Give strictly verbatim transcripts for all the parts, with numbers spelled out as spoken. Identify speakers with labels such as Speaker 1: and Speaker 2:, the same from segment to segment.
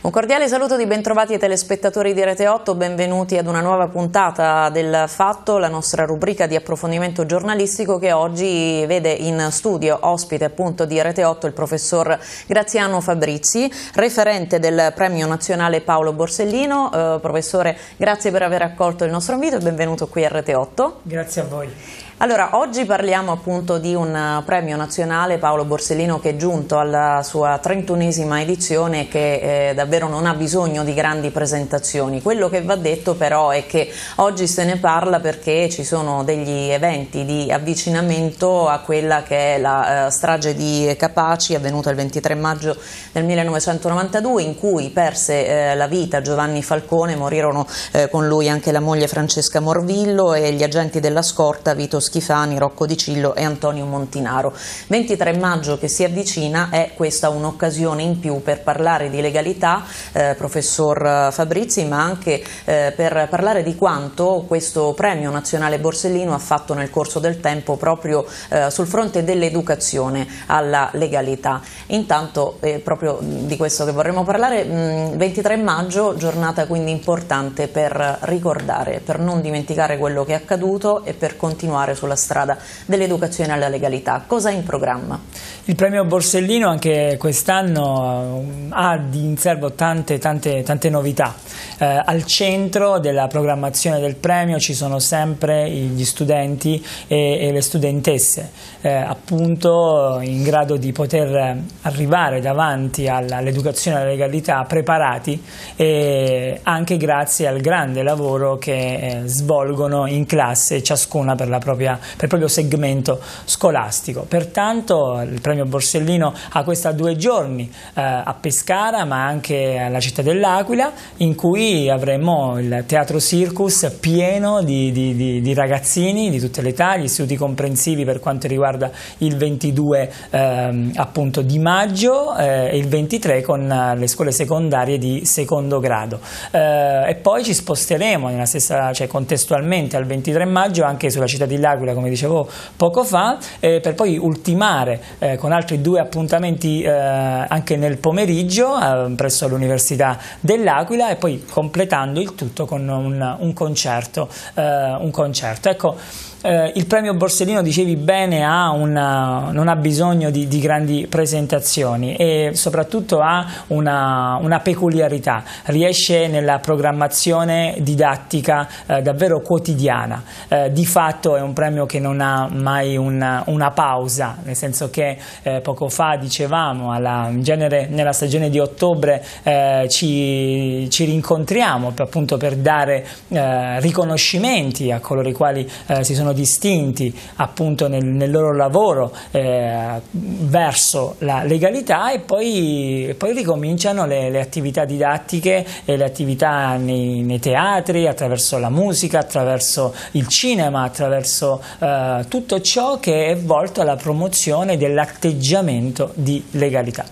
Speaker 1: Un cordiale saluto di bentrovati ai telespettatori di Rete otto, benvenuti ad una nuova puntata del Fatto, la nostra rubrica di approfondimento giornalistico che oggi vede in studio ospite appunto di Rete otto il professor Graziano Fabrizi, referente del Premio Nazionale Paolo Borsellino. Eh, professore, grazie per aver accolto il nostro invito e benvenuto qui a Rete otto.
Speaker 2: Grazie a voi.
Speaker 1: Allora, oggi parliamo appunto di un premio nazionale Paolo Borsellino che è giunto alla sua trentunesima edizione e che eh, davvero non ha bisogno di grandi presentazioni. Quello che va detto però è che oggi se ne parla perché ci sono degli eventi di avvicinamento a quella che è la eh, strage di Capaci avvenuta il ventitré maggio del millenovecentonovantadue, in cui perse eh, la vita Giovanni Falcone, morirono eh, con lui anche la moglie Francesca Morvillo e gli agenti della scorta Vito Schifani, Rocco Di Cillo e Antonio Montinaro. ventitré maggio che si avvicina, è questa un'occasione in più per parlare di legalità, eh, professor Fabrizi, ma anche eh, per parlare di quanto questo premio nazionale Borsellino ha fatto nel corso del tempo proprio eh, sul fronte dell'educazione alla legalità. Intanto eh, proprio di questo che vorremmo parlare, mh, ventitré maggio, giornata quindi importante per ricordare, per non dimenticare quello che è accaduto e per continuare sulla strada dell'educazione alla legalità. Cosa ha in programma?
Speaker 2: Il premio Borsellino anche quest'anno ha in serbo tante, tante, tante novità. Eh, al centro della programmazione del premio ci sono sempre gli studenti e, e le studentesse, eh, appunto in grado di poter arrivare davanti all'educazione alla legalità preparati, e anche grazie al grande lavoro che eh, svolgono in classe, ciascuna per la propria per il proprio segmento scolastico. Pertanto il premio Borsellino ha questa due giorni eh, a Pescara, ma anche alla città dell'Aquila, in cui avremo il Teatro Circus pieno di, di, di, di ragazzini di tutte le età, gli istituti comprensivi per quanto riguarda il ventidue eh, appunto di maggio eh, e il ventitré con le scuole secondarie di secondo grado. Eh, e poi ci sposteremo nella stessa, cioè contestualmente al ventitré maggio anche sulla città di L'Aquila, come dicevo poco fa, eh, per poi ultimare eh, con altri due appuntamenti eh, anche nel pomeriggio eh, presso l'Università dell'Aquila, e poi completando il tutto con un, un concerto. Eh, un concerto. Ecco, Eh, il premio Borsellino, dicevi bene, ha una, non ha bisogno di, di grandi presentazioni e soprattutto ha una, una peculiarità, riesce nella programmazione didattica eh, davvero quotidiana. Eh, di fatto è un premio che non ha mai una, una pausa, nel senso che eh, poco fa dicevamo, alla, in genere nella stagione di ottobre eh, ci, ci rincontriamo per, appunto per dare eh, riconoscimenti a coloro i quali eh, si sono distinti appunto nel, nel loro lavoro eh, verso la legalità, e poi, e poi ricominciano le, le attività didattiche e le attività nei, nei teatri, attraverso la musica, attraverso il cinema, attraverso eh, tutto ciò che è volto alla promozione dell'atteggiamento di legalità.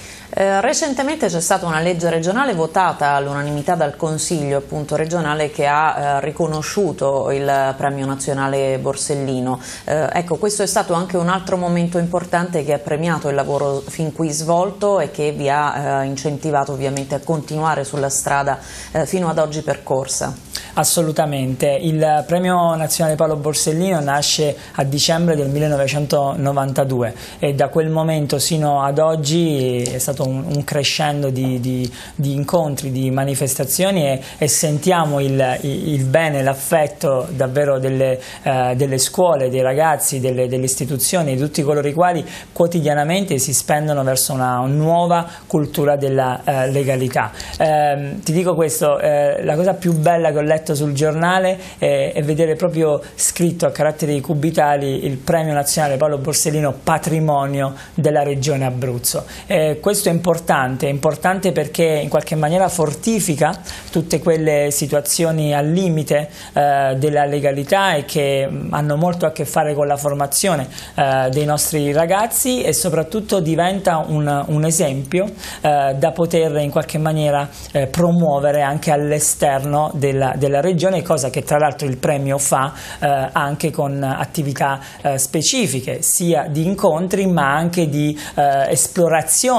Speaker 1: Eh, recentemente c'è stata una legge regionale votata all'unanimità dal Consiglio appunto regionale che ha eh, riconosciuto il premio nazionale Borsellino. Eh, ecco, questo è stato anche un altro momento importante che ha premiato il lavoro fin qui svolto e che vi ha eh, incentivato ovviamente a continuare sulla strada eh, fino ad oggi percorsa.
Speaker 2: Assolutamente, il premio nazionale Paolo Borsellino nasce a dicembre del millenovecentonovantadue e da quel momento sino ad oggi è stato un, un crescendo di, di, di incontri, di manifestazioni, e, e sentiamo il, il bene, l'affetto davvero delle, eh, delle scuole, dei ragazzi, delle, delle istituzioni, di tutti coloro i quali quotidianamente si spendono verso una nuova cultura della eh, legalità. Eh, ti dico questo, eh, la cosa più bella che ho letto sul giornale e, e vedere proprio scritto a caratteri cubitali il premio nazionale Paolo Borsellino patrimonio della regione Abruzzo. Eh, questo è importante, è importante perché in qualche maniera fortifica tutte quelle situazioni al limite eh, della legalità e che hanno molto a che fare con la formazione eh, dei nostri ragazzi, e soprattutto diventa un, un esempio eh, da poter in qualche maniera eh, promuovere anche all'esterno della, della regione, cosa che tra l'altro il premio fa eh, anche con attività eh, specifiche, sia di incontri ma anche di eh, esplorazione di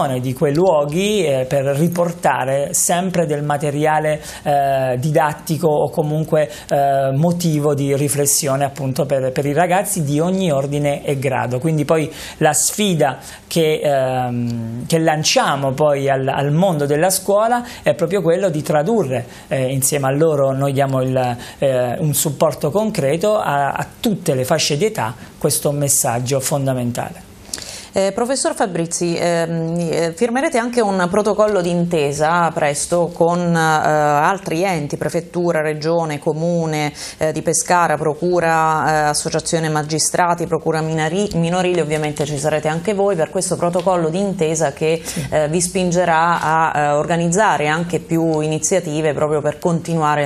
Speaker 2: quei luoghi eh, per riportare sempre del materiale eh, didattico o comunque eh, motivo di riflessione appunto per, per i ragazzi di ogni ordine e grado. Quindi poi la sfida che, ehm, che lanciamo poi al, al mondo della scuola è proprio quello di tradurre eh, insieme a loro, noi diamo il, eh, un supporto concreto a, a tutte le fasce di età questo messaggio fondamentale.
Speaker 1: Eh, professor Fabrizi, eh, firmerete anche un protocollo d'intesa presto con eh, altri enti, prefettura, regione, comune eh, di Pescara, procura, eh, associazione magistrati, procura minorile, ovviamente ci sarete anche voi per questo protocollo d'intesa che sì. eh, vi spingerà a eh, organizzare anche più iniziative proprio per continuare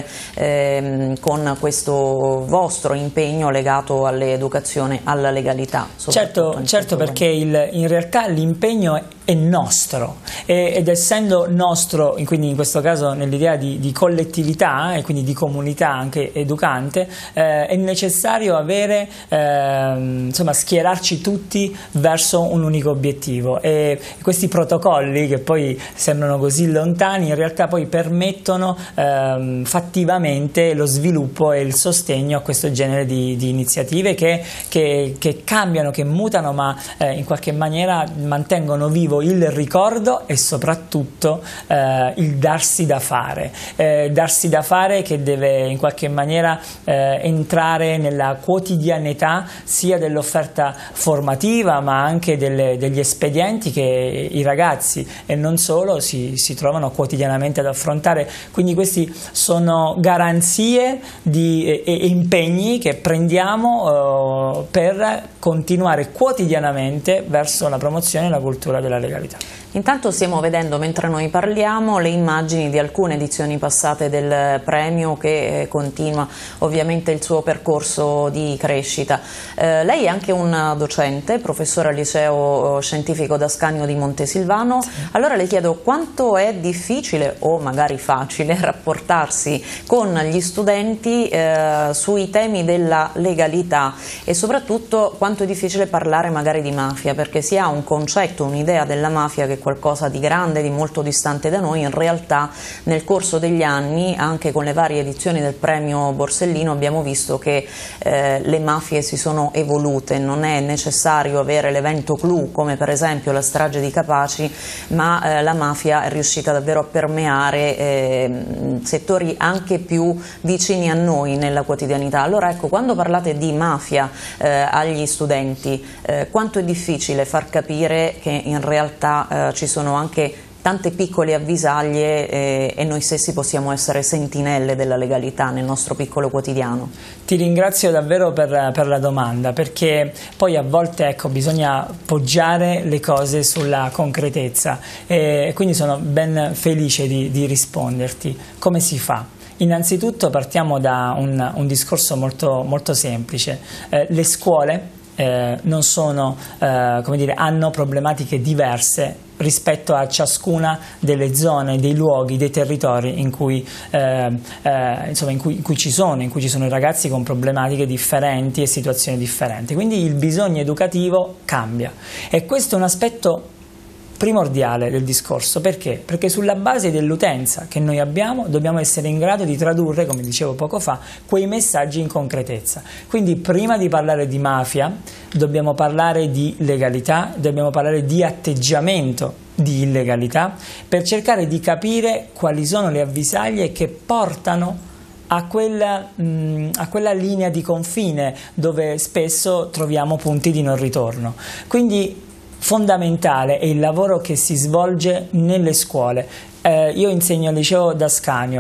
Speaker 1: eh, con questo vostro impegno legato all'educazione, alla legalità.
Speaker 2: Certo, certo perché il in realtà l'impegno è nostro ed essendo nostro, quindi in questo caso nell'idea di, di collettività e quindi di comunità anche educante, eh, è necessario avere, eh, insomma, schierarci tutti verso un unico obiettivo e questi protocolli che poi sembrano così lontani in realtà poi permettono eh, fattivamente lo sviluppo e il sostegno a questo genere di, di iniziative che, che, che cambiano, che mutano ma eh, in qualche maniera mantengono vivo il ricordo e soprattutto eh, il darsi da fare, eh, darsi da fare che deve in qualche maniera eh, entrare nella quotidianità sia dell'offerta formativa ma anche delle, degli espedienti che i ragazzi e non solo si, si trovano quotidianamente ad affrontare, quindi questi sono garanzie di, e, e impegni che prendiamo eh, per continuare quotidianamente verso la promozione e la cultura della legalità.
Speaker 1: Intanto stiamo vedendo, mentre noi parliamo, le immagini di alcune edizioni passate del premio che eh, continua ovviamente il suo percorso di crescita. Eh, lei è anche un docente, professore al liceo scientifico d'Ascanio di Montesilvano, sì. Allora le chiedo quanto è difficile o magari facile rapportarsi con gli studenti eh, sui temi della legalità e soprattutto quanto è difficile parlare magari di mafia, perché si ha un concetto, un'idea della mafia che qualcosa di grande, di molto distante da noi. In realtà nel corso degli anni, anche con le varie edizioni del premio Borsellino, abbiamo visto che eh, le mafie si sono evolute, non è necessario avere l'evento clou come per esempio la strage di Capaci, ma eh, la mafia è riuscita davvero a permeare eh, settori anche più vicini a noi nella quotidianità. Allora ecco, quando parlate di mafia eh, agli studenti, eh, quanto è difficile far capire che in realtà eh, ci sono anche tante piccole avvisaglie eh, e noi stessi possiamo essere sentinelle della legalità nel nostro piccolo quotidiano.
Speaker 2: Ti ringrazio davvero per, per la domanda, perché poi a volte ecco, bisogna poggiare le cose sulla concretezza e quindi sono ben felice di, di risponderti. Come si fa? Innanzitutto partiamo da un, un discorso molto, molto semplice. Eh, le scuole eh, non sono, eh, come dire, hanno problematiche diverse rispetto a ciascuna delle zone, dei luoghi, dei territori in cui, eh, eh, insomma, in cui, in cui ci sono, in cui ci sono i ragazzi con problematiche differenti e situazioni differenti. Quindi il bisogno educativo cambia e questo è un aspetto primordiale del discorso. Perché? Perché sulla base dell'utenza che noi abbiamo dobbiamo essere in grado di tradurre, come dicevo poco fa, quei messaggi in concretezza. Quindi prima di parlare di mafia dobbiamo parlare di legalità, dobbiamo parlare di atteggiamento di illegalità per cercare di capire quali sono le avvisaglie che portano a quella, mh, a quella linea di confine dove spesso troviamo punti di non ritorno. Quindi fondamentale è il lavoro che si svolge nelle scuole. Eh, io insegno al liceo d'Ascanio.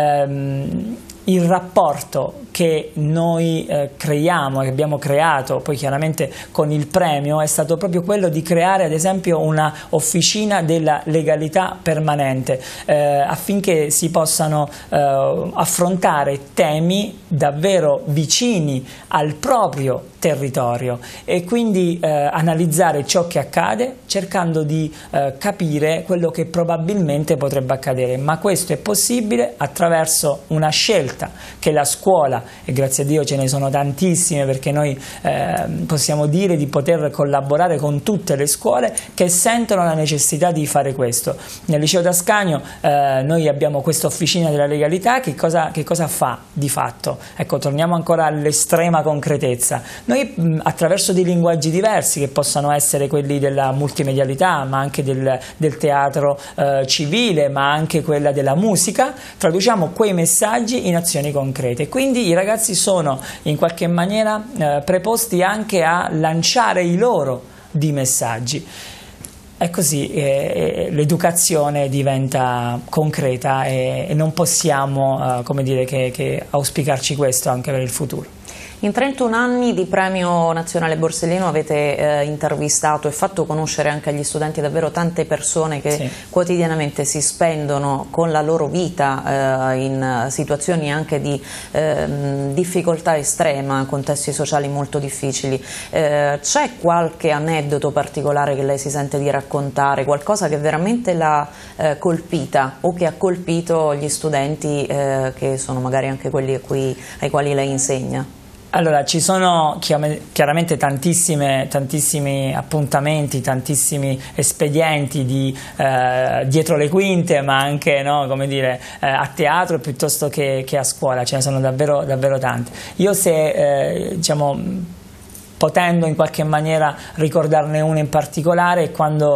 Speaker 2: Eh, il rapporto che noi eh, creiamo, che abbiamo creato poi chiaramente con il premio, è stato proprio quello di creare ad esempio una officina della legalità permanente eh, affinché si possano eh, affrontare temi davvero vicini al proprio territorio e quindi eh, analizzare ciò che accade cercando di eh, capire quello che probabilmente potrebbe accadere, ma questo è possibile attraverso una scelta che la scuola e grazie a Dio ce ne sono tantissime, perché noi eh, possiamo dire di poter collaborare con tutte le scuole che sentono la necessità di fare questo. Nel liceo d'Ascanio eh, noi abbiamo questa officina della legalità. Che cosa, che cosa fa di fatto? Ecco, torniamo ancora all'estrema concretezza. Noi mh, attraverso dei linguaggi diversi, che possano essere quelli della multimedialità, ma anche del, del teatro eh, civile, ma anche quella della musica, traduciamo quei messaggi in azioni concrete. Quindi i ragazzi sono in qualche maniera eh, preposti anche a lanciare i loro di messaggi. E così eh, l'educazione diventa concreta e, e non possiamo eh, come dire, che, che auspicarci questo anche per il futuro.
Speaker 1: In trentuno anni di Premio Nazionale Borsellino avete eh, intervistato e fatto conoscere anche agli studenti davvero tante persone che sì. quotidianamente si spendono con la loro vita eh, in situazioni anche di eh, difficoltà estrema, contesti sociali molto difficili. Eh, c'è qualche aneddoto particolare che lei si sente di raccontare, qualcosa che veramente l'ha eh, colpita o che ha colpito gli studenti eh, che sono magari anche quelli a cui, ai quali lei insegna?
Speaker 2: Allora, ci sono chiaramente tantissime, tantissimi appuntamenti, tantissimi espedienti di, eh, dietro le quinte, ma anche no, come dire, eh, a teatro piuttosto che, che a scuola, ce ne sono davvero, davvero tanti. Io se, eh, diciamo, potendo in qualche maniera ricordarne uno in particolare, quando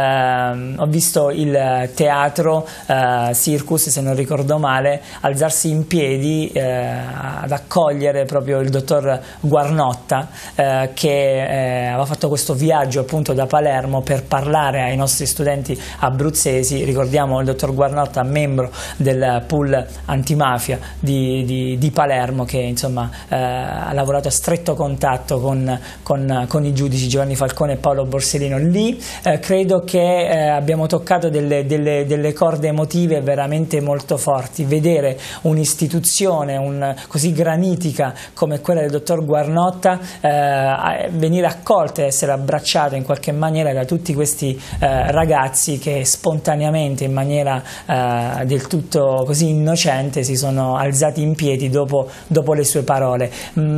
Speaker 2: eh, ho visto il teatro eh, Circus, se non ricordo male, alzarsi in piedi eh, ad accogliere proprio il dottor Guarnotta eh, che eh, aveva fatto questo viaggio appunto da Palermo per parlare ai nostri studenti abruzzesi. Ricordiamo il dottor Guarnotta, membro del pool antimafia di, di, di Palermo, che insomma eh, ha lavorato a stretto contatto con Con, con i giudici Giovanni Falcone e Paolo Borsellino. Lì eh, credo che eh, abbiamo toccato delle, delle, delle corde emotive veramente molto forti. Vedere un'istituzione un, così granitica come quella del dottor Guarnotta eh, venire accolta e essere abbracciata in qualche maniera da tutti questi eh, ragazzi che spontaneamente, in maniera eh, del tutto così innocente, si sono alzati in piedi dopo, dopo le sue parole.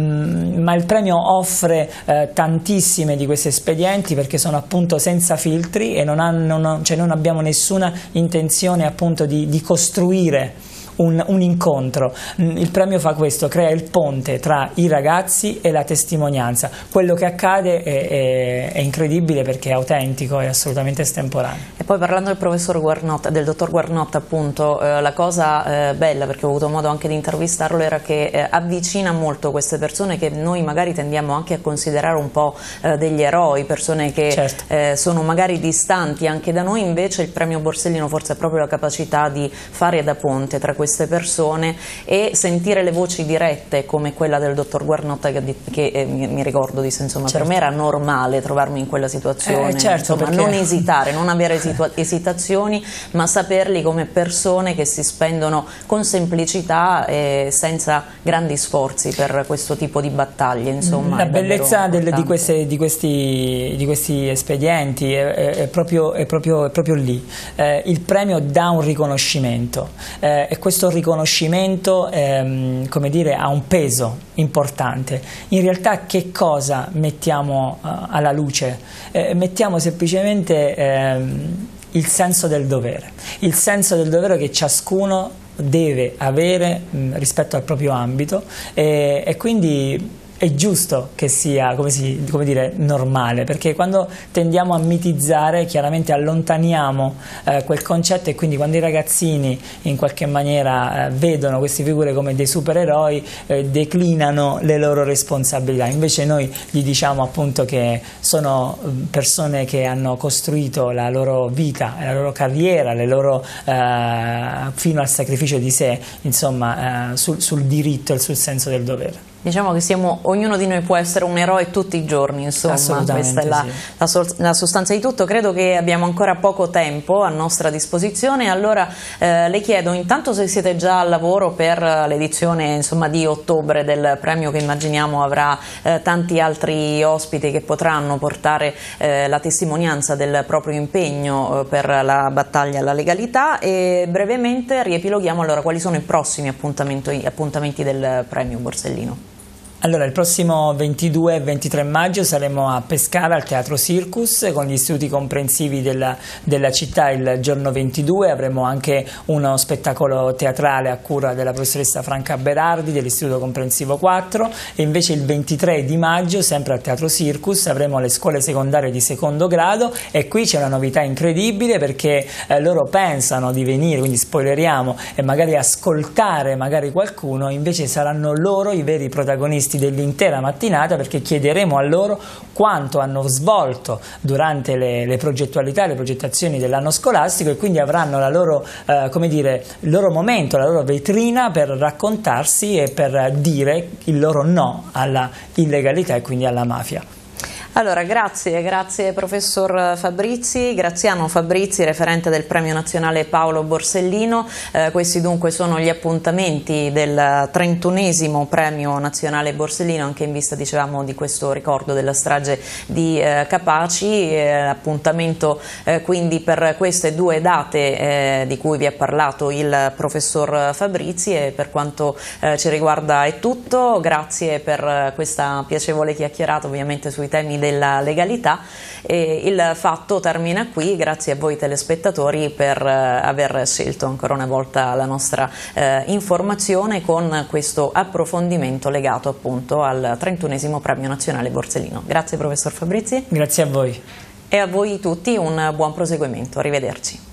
Speaker 2: Mm, ma il premio offre eh, tantissime di questi espedienti, perché sono appunto senza filtri e non, hanno, non, cioè non abbiamo nessuna intenzione appunto di, di costruire Un, un incontro. Il premio fa questo, crea il ponte tra i ragazzi e la testimonianza. Quello che accade è, è, è incredibile, perché è autentico, è assolutamente estemporaneo.
Speaker 1: E poi, parlando del professor Guarnotta, del dottor Guarnotta appunto, eh, la cosa eh, bella, perché ho avuto modo anche di intervistarlo, era che eh, avvicina molto queste persone che noi magari tendiamo anche a considerare un po' eh, degli eroi, persone che certo. eh, sono magari distanti anche da noi. Invece il premio Borsellino forse ha proprio la capacità di fare da ponte tra queste queste persone e sentire le voci dirette come quella del dottor Guarnotta, che, che eh, mi, mi ricordo di insomma certo. per me era normale trovarmi in quella situazione,
Speaker 2: eh, certo,
Speaker 1: insomma,
Speaker 2: perché...
Speaker 1: non esitare, non avere esitazioni, ma saperli come persone che si spendono con semplicità e senza grandi sforzi per questo tipo di battaglie. Insomma,
Speaker 2: la bellezza del, di, queste, di, questi, di questi espedienti è, è, è, proprio, è, proprio, è proprio lì. Eh, il premio dà un riconoscimento eh, e questo Questo riconoscimento ehm, come dire, ha un peso importante. In realtà che cosa mettiamo uh, alla luce? Eh, mettiamo semplicemente ehm, il senso del dovere, il senso del dovere che ciascuno deve avere mh, rispetto al proprio ambito e, e quindi è giusto che sia, come, si, come dire, normale, perché quando tendiamo a mitizzare chiaramente allontaniamo eh, quel concetto, e quindi quando i ragazzini in qualche maniera eh, vedono queste figure come dei supereroi eh, declinano le loro responsabilità. Invece noi gli diciamo appunto che sono persone che hanno costruito la loro vita, la loro carriera, le loro, eh, fino al sacrificio di sé, insomma, eh, sul, sul diritto e sul senso del dovere.
Speaker 1: Diciamo che siamo, ognuno di noi può essere un eroe tutti i giorni, insomma, questa è la,
Speaker 2: sì.
Speaker 1: la, sol, la sostanza di tutto. Credo che abbiamo ancora poco tempo a nostra disposizione, allora eh, le chiedo intanto se siete già al lavoro per l'edizione insomma, di ottobre del premio, che immaginiamo avrà eh, tanti altri ospiti che potranno portare eh, la testimonianza del proprio impegno eh, per la battaglia alla legalità, e brevemente riepiloghiamo allora quali sono i prossimi appuntamenti, appuntamenti del premio Borsellino.
Speaker 2: Allora, il prossimo ventidue e ventitré maggio saremo a Pescara al Teatro Circus con gli istituti comprensivi della, della città. Il giorno ventidue avremo anche uno spettacolo teatrale a cura della professoressa Franca Berardi dell'Istituto Comprensivo quattro, e invece il ventitré di maggio, sempre al Teatro Circus, avremo le scuole secondarie di secondo grado, e qui c'è una novità incredibile perché eh, loro pensano di venire, quindi spoileriamo, e magari ascoltare magari qualcuno, invece saranno loro i veri protagonisti dell'intera mattinata, perché chiederemo a loro quanto hanno svolto durante le, le progettualità, le progettazioni dell'anno scolastico, e quindi avranno la loro, eh, come dire, il loro momento, la loro vetrina per raccontarsi e per dire il loro no alla illegalità e quindi alla mafia.
Speaker 1: Allora, grazie, grazie professor Fabrizi, Graziano Fabrizi, referente del Premio Nazionale Paolo Borsellino. Eh, questi dunque sono gli appuntamenti del trentunesimo Premio Nazionale Borsellino, anche in vista, dicevamo, di questo ricordo della strage di eh, Capaci. Eh, appuntamento eh, quindi per queste due date eh, di cui vi ha parlato il professor Fabrizi, e per quanto eh, ci riguarda è tutto. Grazie per questa piacevole chiacchierata, ovviamente sui temi della legalità, e il fatto termina qui. Grazie a voi telespettatori per eh, aver scelto ancora una volta la nostra eh, informazione con questo approfondimento legato appunto al trentunesimo Premio Nazionale Borsellino. Grazie professor Fabrizi.
Speaker 2: Grazie a voi.
Speaker 1: E a voi tutti un buon proseguimento. Arrivederci.